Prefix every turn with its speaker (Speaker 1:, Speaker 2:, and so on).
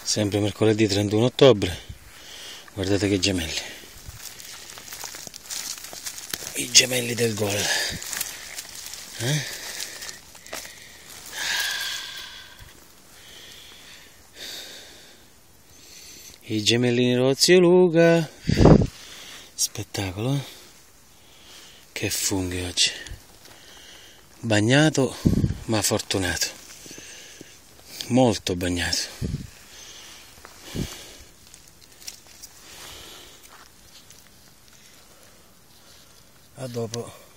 Speaker 1: Sempre mercoledì 31 ottobre, guardate che gemelli, i gemelli del gol, i gemellini dello zio Luca, spettacolo, che funghi oggi, bagnato ma fortunato, molto bagnato. A dopo.